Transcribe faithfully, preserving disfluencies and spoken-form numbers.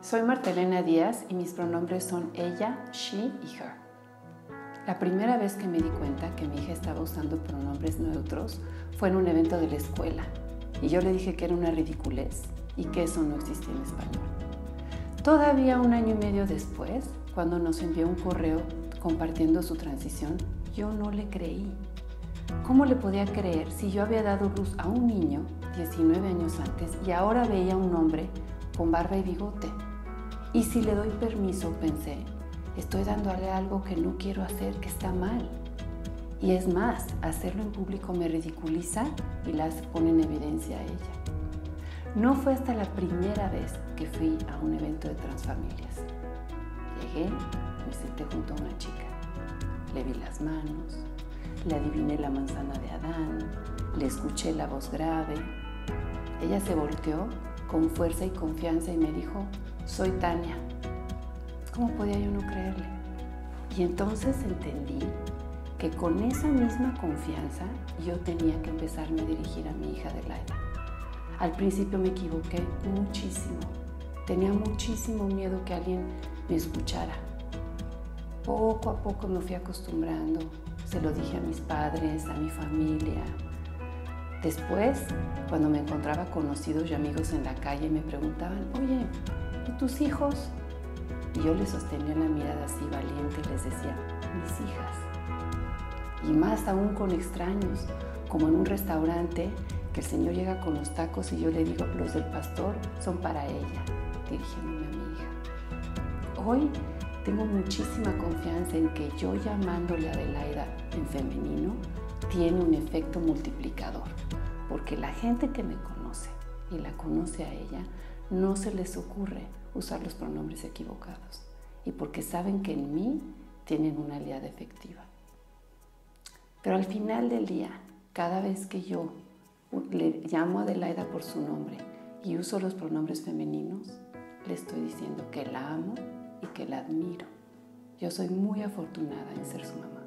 Soy Marta Elena Díaz y mis pronombres son ella, she y her. La primera vez que me di cuenta que mi hija estaba usando pronombres neutros fue en un evento de la escuela y yo le dije que era una ridiculez y que eso no existía en español. Todavía un año y medio después, cuando nos envió un correo compartiendo su transición, yo no le creí. ¿Cómo le podía creer si yo había dado luz a un niño diecinueve años antes y ahora veía a un hombre con barba y bigote? Y si le doy permiso, pensé, estoy dándole algo que no quiero hacer, que está mal. Y es más, hacerlo en público me ridiculiza y la pone en evidencia a ella. No fue hasta la primera vez que fui a un evento de transfamilias. Llegué, me senté junto a una chica, le vi las manos, le adiviné la manzana de Adán, le escuché la voz grave. Ella se volteó con fuerza y confianza y me dijo, soy Tania. ¿Cómo podía yo no creerle? Y entonces entendí que con esa misma confianza yo tenía que empezarme a dirigir a mi hija Adelaida. Al principio me equivoqué muchísimo. Tenía muchísimo miedo que alguien me escuchara. Poco a poco me fui acostumbrando. Se lo dije a mis padres, a mi familia. Después, cuando me encontraba conocidos y amigos en la calle, me preguntaban, oye, ¿y tus hijos? Y yo les sostenía la mirada así valiente y les decía, mis hijas. Y más aún con extraños, como en un restaurante, que el señor llega con los tacos y yo le digo, los del pastor son para ella, dirigiéndome a mi hija. Hoy tengo muchísima confianza en que yo llamándole a Adelaida en femenino tiene un efecto multiplicador, porque la gente que me conoce y la conoce a ella, no se les ocurre usar los pronombres equivocados y porque saben que en mí tienen una aliada efectiva. Pero al final del día, cada vez que yo le llamo a Adelaida por su nombre y uso los pronombres femeninos, le estoy diciendo que la amo y que la admiro. Yo soy muy afortunada en ser su mamá.